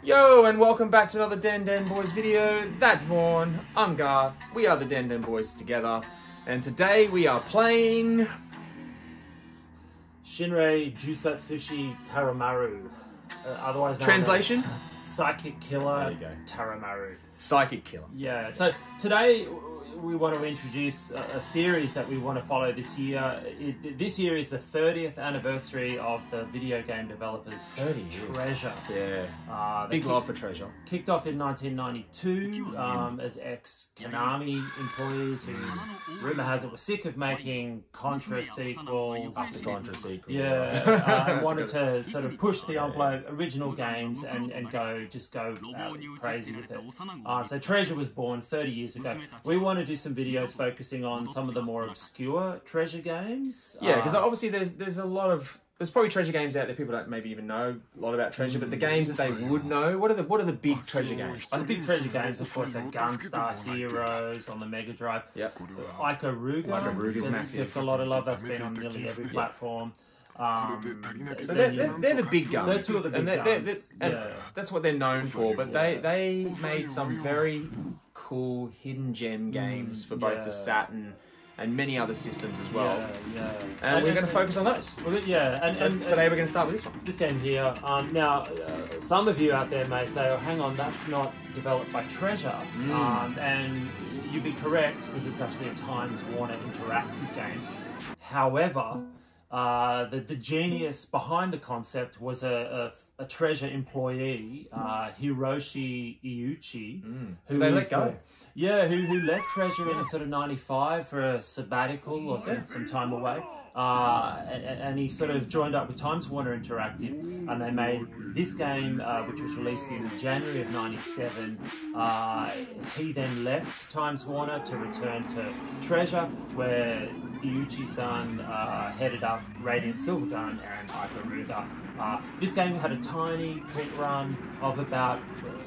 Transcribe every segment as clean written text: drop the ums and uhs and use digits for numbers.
Yo, and welcome back to another Den Den Boys video. That's Vaughn, I'm Garth, we are the Den Den Boys together, and today we are playing... Shinrei Jusatsushi Taramaru, otherwise known Translation? as Psychic Killer There you go. Taramaru. Psychic Killer. Yeah, so today we want to introduce a series that we want to follow this year. This year is the 30th anniversary of the video game developers 30 years. Treasure. Yeah, big love for Treasure. Kicked off in 1992 as ex-Konami employees who, rumour has it, were sick of making Contra sequels. After Contra sequel. Yeah, and wanted to sort of push the envelope, original games, and go crazy with it. So Treasure was born 30 years ago. We want to do some videos focusing on some of the more obscure Treasure games. Yeah, because obviously there's a lot of... There's probably Treasure games out there people don't maybe even know a lot about Treasure, but the games that they would know, what are the big Treasure games? The big Treasure games, of course, are Gunstar Heroes on the Mega Drive. Yep. Ikaruga's massive. Gets a lot of love. That's been on nearly every platform. So they're the big guns. They're two of the big guns. And that's what they're known for, but they made some very cool hidden gem games for both the Saturn and many other systems as well. And we're going to focus on those. And today we're going to start with this one. This game here. Now, some of you out there may say, "Oh, hang on, that's not developed by Treasure," and you'd be correct because it's actually a Times Warner interactive game. However, the genius behind the concept was a Treasure employee, Hiroshi Iuchi, who they let go. Who left Treasure in sort of '95 for a sabbatical or some time away. And he sort of joined up with Times Warner Interactive, and they made this game, which was released in January of '97. He then left Times Warner to return to Treasure, where Iuchi-san headed up Radiant Silvergun and Ikaruga. This game had a tiny print run of about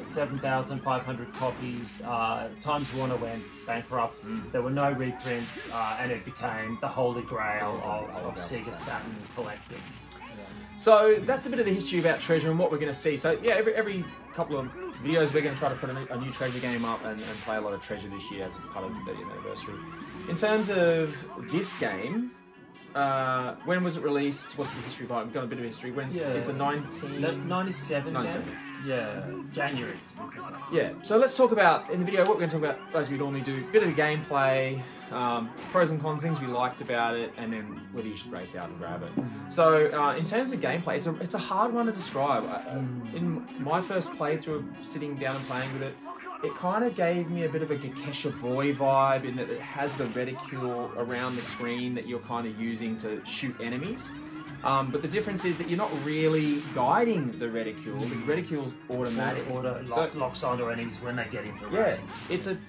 7,500 copies. Times Warner went bankrupt. There were no reprints, and it became the holy grail of Sega Saturn collecting. So that's a bit of the history about Treasure and what we're going to see. So yeah, every couple of videos we're going to try to put a new Treasure game up and play a lot of Treasure this year as part of the 30th anniversary. In terms of this game, when was it released? What's the history behind it? We've got a bit of history. When it's a 97. Yeah, January to be precise. Yeah, so let's talk about, in the video, what we're going to talk about, as we normally do, a bit of the gameplay, pros and cons, things we liked about it, and then whether you should race out and grab it. So, in terms of gameplay, it's a hard one to describe. In my first playthrough, sitting down and playing with it, it kind of gave me a bit of a Gekesha Boy vibe in that it has the reticule around the screen that you're kind of using to shoot enemies. But the difference is that you're not really guiding the reticule. The reticule's automatic. Locks onto enemies when they get into range. Yeah, it's a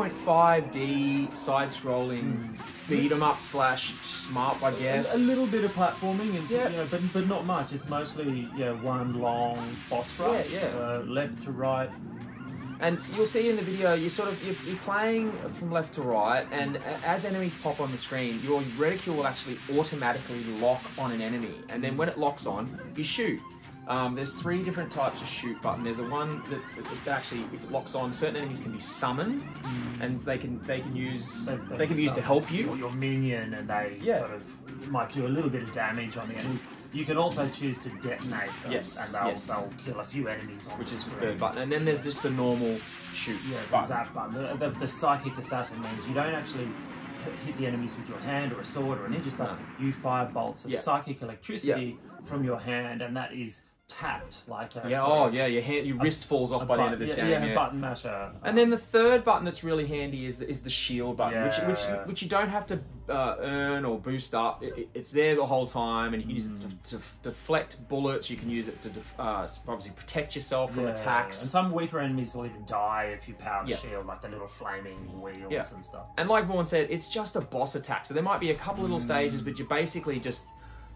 2.5D side-scrolling beat-em-up / smart, I guess. A little bit of platforming, and, but not much. It's mostly one long boss rush, left to right. And you'll see in the video, you're playing from left to right, and as enemies pop on the screen, your reticule will actually automatically lock on an enemy, and then when it locks on, you shoot. There's 3 different types of shoot button. There's a one that actually, if it locks on, certain enemies can be summoned, and they can be used to help you. Or your minion, and they sort of might do a little bit of damage on the enemies. You can also choose to detonate them, and they'll kill a few enemies on which the is screen. the third button. And then there's just the normal shoot button. Zap button. The Psychic Assassin means you don't actually hit the enemies with your hand or a sword or a ninja stuff. You fire bolts of psychic electricity from your hand, and that is tapped like a your wrist falls off by the end of this game. A button masher. And then the third button that's really handy is the shield button, which you don't have to earn or boost up. It's there the whole time, and you can use it to deflect bullets. You can use it to obviously protect yourself from attacks. And some weaker enemies will even die if you power the shield, like the little flaming wheels and stuff. And like Vaughn said, it's just a boss attack. So there might be a couple little stages, but you're basically just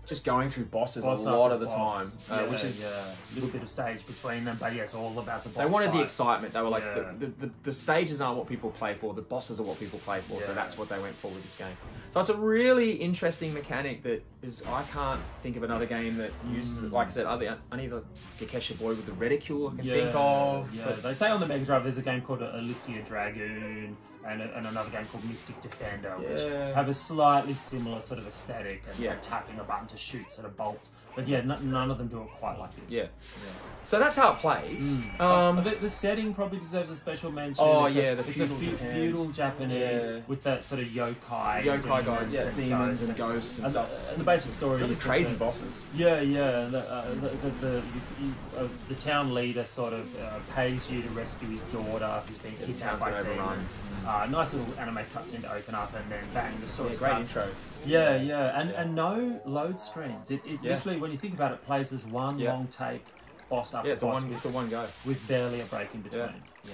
just going through bosses Boss a lot after of the boss. time, which is a little bit of stage between them, but yeah, it's all about the boss. they wanted fight. the excitement. They were like, Yeah. the stages aren't what people play for, the bosses are what people play for, so Yeah. that's what they went for with this game. So it's a really interesting mechanic that is, I can't think of another game that uses it. Like I said, only the Gekesha Boy with the reticule I can think of. Yeah, But they say on the Mega Drive there's a game called Alicia Dragoon and another game called Mystic Defender, which have a slightly similar sort of aesthetic and like tapping a button to shoot sort of bolts. But yeah, none of them do it quite like this. Yeah. So that's how it plays. The setting probably deserves a special mention. Oh, it's the it's a feudal Japan. feudal Japanese with that sort of yokai Yokai guys, demons and ghosts and stuff. And the basic story Really is crazy bosses. Yeah. The town leader sort of pays you to rescue his daughter who's been kidnapped by demons. Nice little anime cutscene to open up, and then bang, the story Great starts. intro. Yeah, and no load screens. It literally, when you think about it, plays as one long take, boss after boss. It's a one go. With barely a break in between. Yeah.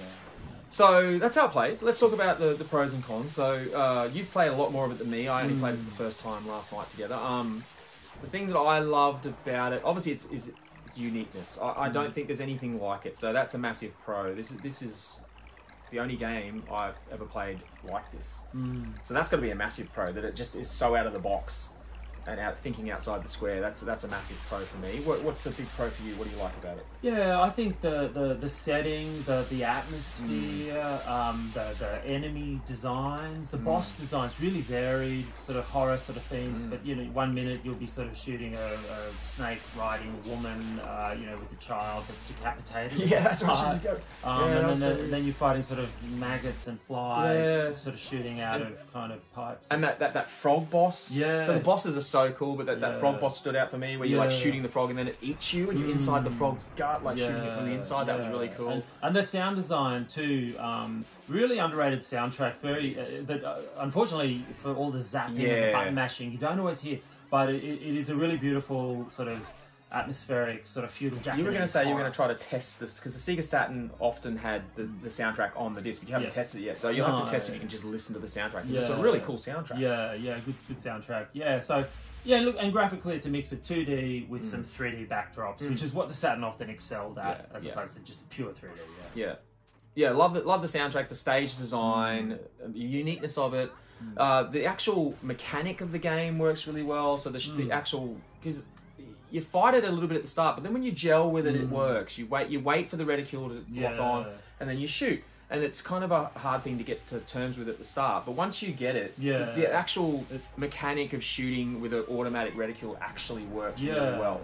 So that's how it plays. Let's talk about the pros and cons. So you've played a lot more of it than me. I only played it for the first time last night together. The thing that I loved about it, obviously, it's its uniqueness. I don't think there's anything like it. So that's a massive pro. This is the only game I've ever played like this. So that's got to be a massive pro, that it just is so out of the box and thinking outside the square. That's a massive pro for me. What's a big pro for you? What do you like about it? Yeah, I think the setting, the atmosphere, the enemy designs, the boss designs really varied, sort of horror sort of themes. But 1 minute you'll be sort of shooting a snake riding woman, with a child that's decapitated. Yeah, that's what she just go. And then you're fighting sort of maggots and flies, just sort of shooting out of kind of pipes. And that frog boss. Yeah. So the bosses are so cool, but that frog boss stood out for me, where you're like shooting the frog and then it eats you and you're inside the frog's gut, like shooting it from the inside. That was really cool. And the sound design too, really underrated soundtrack. Very unfortunately for all the zapping and the button mashing, you don't always hear, but it is a really beautiful sort of atmospheric sort of feudal Japanese. You were going to say you were going to try to test this, because the Sega Saturn often had the soundtrack on the disc, but you haven't tested it yet. So you'll have to test it. You can just listen to the soundtrack. It's a really cool soundtrack. Yeah, good soundtrack. Yeah, so look, and graphically it's a mix of 2D with some 3D backdrops, which is what the Saturn often excelled at, as opposed to just a pure 3D. Yeah. Love the soundtrack, the stage design, the uniqueness of it. The actual mechanic of the game works really well. So the actual, because you fight it a little bit at the start, but then when you gel with it, it works. You wait for the reticule to lock on, and then you shoot. And it's kind of a hard thing to get to terms with at the start. But once you get it, the actual mechanic of shooting with an automatic reticule actually works really well.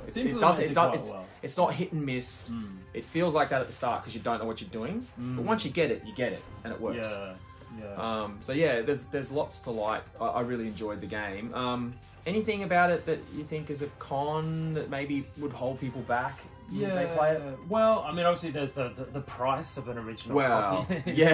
It's not hit and miss. It feels like that at the start because you don't know what you're doing. But once you get it, and it works. So there's lots to like. I really enjoyed the game. Anything about it that you think is a con that maybe would hold people back? They play it? Well, I mean, obviously there's the price of an original copy.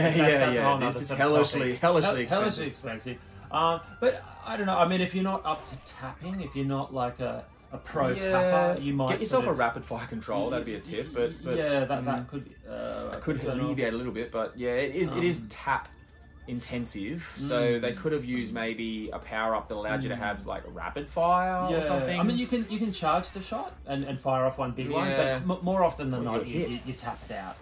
This is hellishly expensive. But I don't know. I mean, if you're not up to tapping, if you're not like a pro tapper, you might get yourself a rapid fire control. That'd be a tip. But that could could alleviate a little bit. But it is tap intensive, so they could have used maybe a power up that allowed you to have like a rapid fire or something. I mean, you can charge the shot and fire off one big one, but more often than not, you tap it out.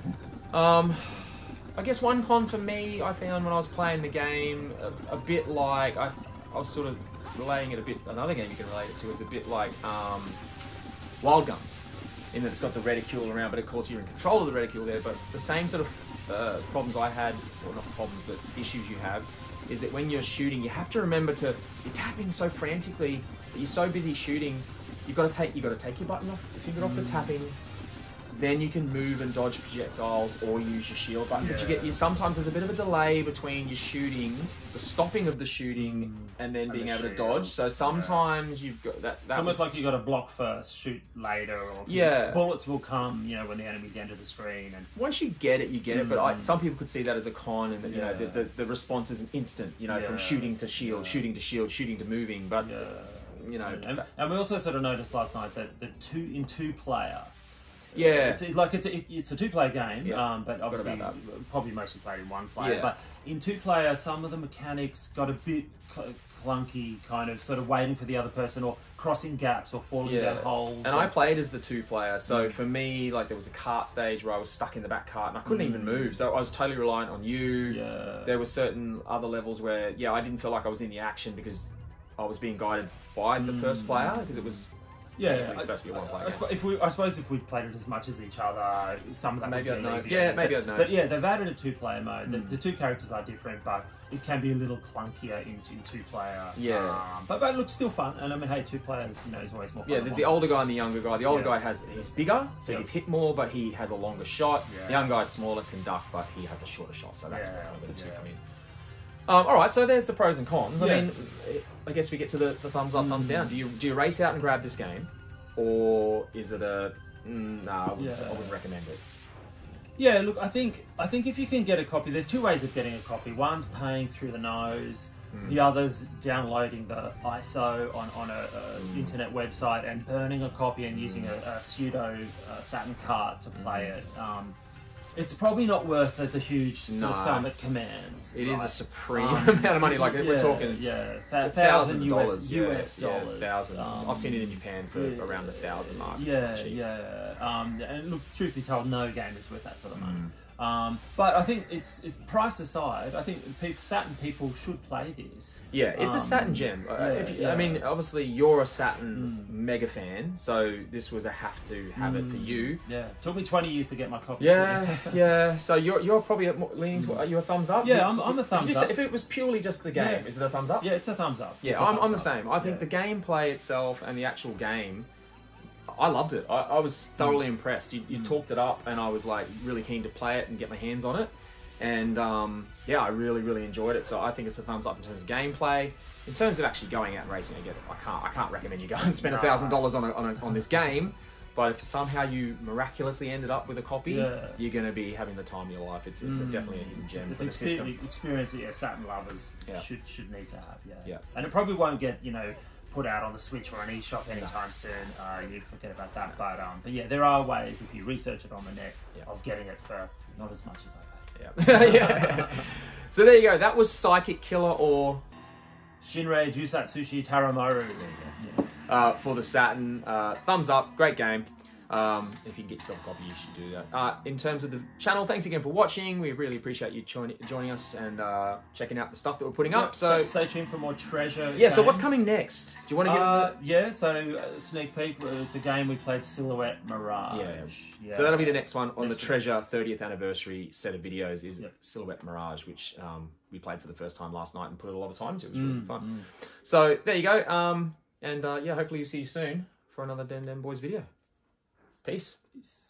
I guess one con for me, I found when I was playing the game, a bit like I was sort of relating it a bit. Another game you can relate it to is a bit like Wild Guns, in that it's got the reticule around, but of course you're in control of the reticule there. But the same sort of problems I had, or not problems, but issues you have, is that when you're shooting, you have to remember you're tapping so frantically that you're so busy shooting, you've got to take your button off, your finger off the tapping, then you can move and dodge projectiles or use your shield button. But sometimes there's a bit of a delay between your shooting, the stopping of the shooting, and then being able to dodge. So sometimes you've got that. It's almost like you got to block first, shoot later, or bullets will come, when the enemies enter the screen. And once you get it, you get it. But some people could see that as a con, and that the response isn't instant. From shooting to shield, shooting to shield, shooting to moving. But and we also sort of noticed last night that the two player. Yeah. It's a two-player game, but obviously probably mostly played in one player. Yeah. But in two-player, some of the mechanics got a bit clunky, kind of sort of waiting for the other person or crossing gaps or falling down holes. And I played as the two-player, so for me, like, there was a cart stage where I was stuck in the back cart and I couldn't even move, so I was totally reliant on you. Yeah. There were certain other levels where, I didn't feel like I was in the action because I was being guided by the first player, because it was supposed to be a one-player game. I suppose if we'd played it as much as each other, some of that maybe would be I'd know. Maybe I'd know. But yeah, they've added a two-player mode. The two characters are different, but it can be a little clunkier in two-player. Yeah. But it looks still fun, and I mean, hey, two players, is always more fun. Yeah, there's the older guy and the younger guy. The older guy he's bigger, so he gets hit more, but he has a longer shot. Yeah. The young guy's smaller, can duck, but he has a shorter shot, so that's where the two come in. Alright, so there's the pros and cons. I mean, I guess we get to the thumbs up, thumbs down. Do you race out and grab this game? Or is it I wouldn't recommend it. Yeah, look, I think if you can get a copy, there's two ways of getting a copy. One's paying through the nose, the other's downloading the ISO on a internet website and burning a copy and using a pseudo Saturn cart to play it. It's probably not worth the huge sort of sum it commands. It is a supreme amount of money. Like we're talking, $1,000 US dollars. I've seen it in Japan for around the 1,000 mark. And look, truth be told, no game is worth that sort of money. But I think it's price aside, I think Saturn people should play this. Yeah, it's a Saturn gem. I mean, obviously you're a Saturn mega fan, so this was a have to have it for you. Yeah, it took me 20 years to get my copy. Yeah. So you're probably leaning to, are you a thumbs up? Yeah, I'm a thumbs up. If it was purely just the game, is it a thumbs up? Yeah, it's a thumbs up. Yeah, I'm the same. I think the gameplay itself and the actual game, I loved it. I was thoroughly impressed. You talked it up, and I was like really keen to play it and get my hands on it. And I really enjoyed it. So I think it's a thumbs up in terms of gameplay. In terms of actually going out and racing again, I can't recommend you go and spend $1,000 on this game. But if somehow you miraculously ended up with a copy, you're going to be having the time of your life. It's definitely a hidden gem for the system. Experience that Saturn lovers should need to have. Yeah. And it probably won't get put out on the Switch or an eShop anytime soon. You'd forget about that. But yeah, there are ways if you research it on the net of getting it for not as much as I pay. So there you go. That was Psychic Killer or Shinrei Jusatsushi Taramoru. For the Saturn. Thumbs up. Great game. If you can get yourself a copy, you should do that. In terms of the channel, thanks again for watching. We really appreciate you joining us and checking out the stuff that we're putting up. So stay tuned for more treasure. Yeah. Games. So what's coming next? Do you want to get? So sneak peek. It's a game we played, Silhouette Mirage. So that'll be the next one on the Treasure 30th anniversary set of videos. Is Silhouette Mirage, which we played for the first time last night and put a lot of time into. It was really fun. So there you go. And hopefully you'll see you soon for another Den Den Boys video. Peace.